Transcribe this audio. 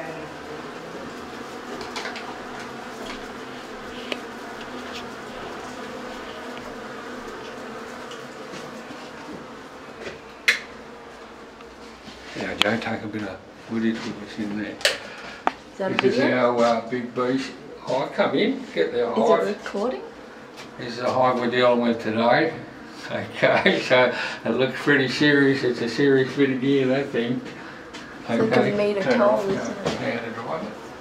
Yeah, Joe, take a bit of footage with us in there. Is that This is our big beast hive. Come in, get the hive. Is it recording? This is the hive we're dealing with today. Okay, so it looks pretty serious. It's a serious bit of gear, that thing. It's like a metre tall, isn't it? How to drive it.